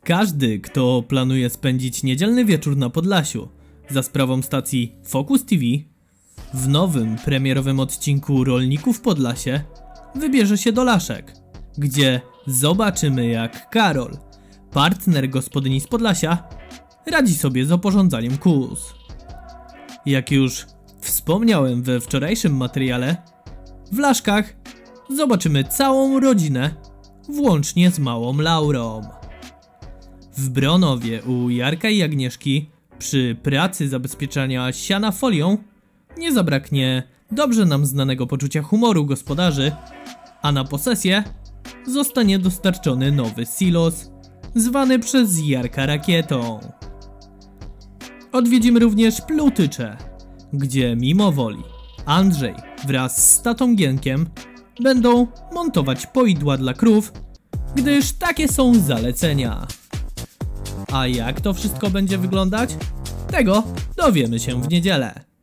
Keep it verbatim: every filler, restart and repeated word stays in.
Każdy, kto planuje spędzić niedzielny wieczór na Podlasiu za sprawą stacji Focus T V, w nowym premierowym odcinku Rolników Podlasie wybierze się do Laszek, gdzie zobaczymy, jak Karol, partner gospodyni z Podlasia, radzi sobie z oporządzaniem kóz. Jak już wspomniałem we wczorajszym materiale, w Laszkach zobaczymy całą rodzinę, włącznie z małą Laurą. W Bronowie u Jarka i Agnieszki przy pracy zabezpieczania siana folią nie zabraknie dobrze nam znanego poczucia humoru gospodarzy, a na posesję zostanie dostarczony nowy silos, zwany przez Jarka rakietą. Odwiedzimy również Plutycze, gdzie mimo woli Andrzej wraz z tatą Gienkiem będą montować poidła dla krów, gdyż takie są zalecenia. A jak to wszystko będzie wyglądać? Tego dowiemy się w niedzielę.